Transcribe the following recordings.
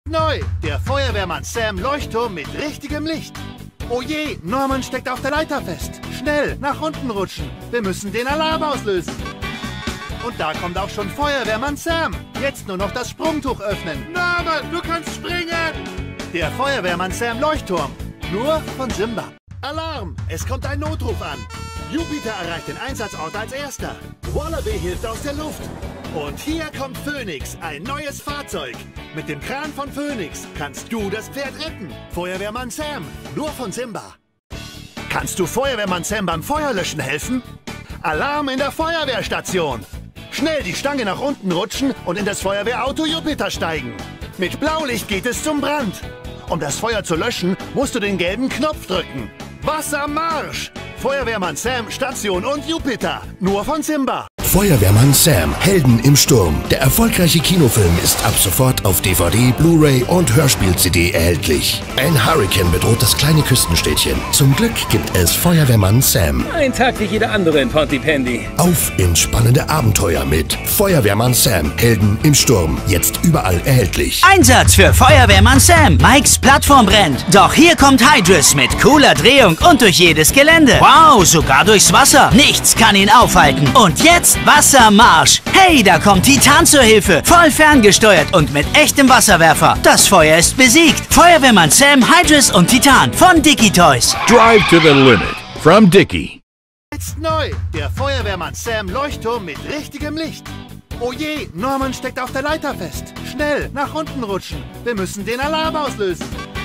Neu, der Feuerwehrmann Sam Leuchtturm mit richtigem Licht. Oh je, Norman steckt auf der Leiter fest. Schnell, nach unten rutschen. Wir müssen den Alarm auslösen. Und da kommt auch schon Feuerwehrmann Sam. Jetzt nur noch das Sprungtuch öffnen. Norman, du kannst springen! Der Feuerwehrmann Sam Leuchtturm. Nur von Simba. Alarm! Es kommt ein Notruf an. Jupiter erreicht den Einsatzort als erster. Wallaby hilft aus der Luft. Und hier kommt Phoenix, ein neues Fahrzeug. Mit dem Kran von Phoenix kannst du das Pferd retten. Feuerwehrmann Sam, nur von Simba. Kannst du Feuerwehrmann Sam beim Feuerlöschen helfen? Alarm in der Feuerwehrstation. Schnell die Stange nach unten rutschen und in das Feuerwehrauto Jupiter steigen. Mit Blaulicht geht es zum Brand. Um das Feuer zu löschen, musst du den gelben Knopf drücken. Wassermarsch! Feuerwehrmann Sam, Station und Jupiter. Nur von Simba. Feuerwehrmann Sam, Helden im Sturm. Der erfolgreiche Kinofilm ist ab sofort auf DVD, Blu-ray und Hörspiel-CD erhältlich. Ein Hurrikan bedroht das kleine Küstenstädtchen. Zum Glück gibt es Feuerwehrmann Sam. Ein Tag wie jeder andere in Pontypandy. Auf ins spannende Abenteuer mit Feuerwehrmann Sam, Helden im Sturm. Jetzt überall erhältlich. Einsatz für Feuerwehrmann Sam. Mikes Plattform brennt. Doch hier kommt Hydrus mit cooler Drehung und durch jedes Gelände. Wow, sogar durchs Wasser. Nichts kann ihn aufhalten. Und jetzt Wassermarsch. Hey, da kommt Titan zur Hilfe. Voll ferngesteuert und mit echtem Wasserwerfer. Das Feuer ist besiegt. Feuerwehrmann Sam, Hydrus und Titan von Dicky Toys. Drive to the limit. From Dicky. Jetzt neu, der Feuerwehrmann Sam Leuchtturm mit richtigem Licht. Oh je, Norman steckt auf der Leiter fest. Schnell, nach unten rutschen. Wir müssen den Alarm auslösen.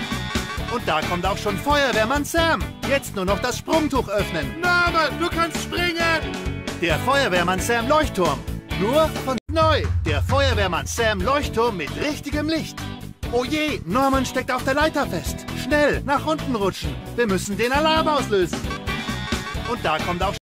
Und da kommt auch schon Feuerwehrmann Sam. Jetzt nur noch das Sprungtuch öffnen. Norman, du kannst springen! Der Feuerwehrmann Sam Leuchtturm. Nur von neu. Der Feuerwehrmann Sam Leuchtturm mit richtigem Licht. Oh je, Norman steckt auf der Leiter fest. Schnell, nach unten rutschen. Wir müssen den Alarm auslösen. Und da kommt auch